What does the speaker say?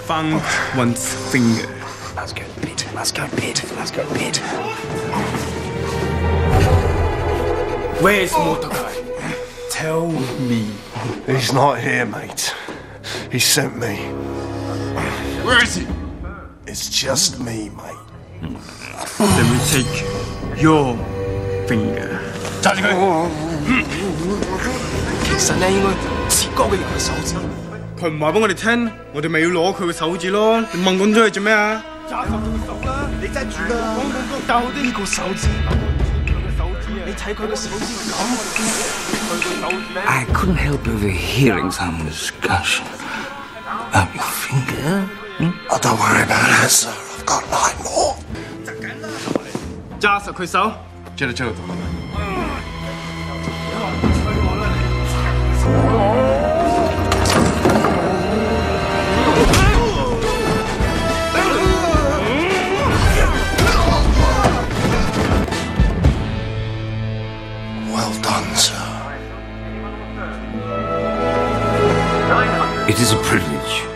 found one's finger. Let's go, Pete. Let's go, Pete. Let's go, Pete. Where's Mordecai? Tell me. He's not here, mate. He sent me. Where is he? It's just me, mate. Then we take your finger. 揸住佢。其實咧應該切割佢條手指。 佢唔話俾我哋聽，我哋咪要攞佢個手指咯。你問咁多嘢做咩啊？揸實佢個手啦！你揸住啦！講咁多教啲呢個手指，佢個手指啊！你睇佢個手指咁，佢個手指咧。 I couldn't help overhearing some discussion about your finger. Oh, don't worry about it, sir. I've got 9 more. 揸實佢手。 知道。 Well done, sir. It is a privilege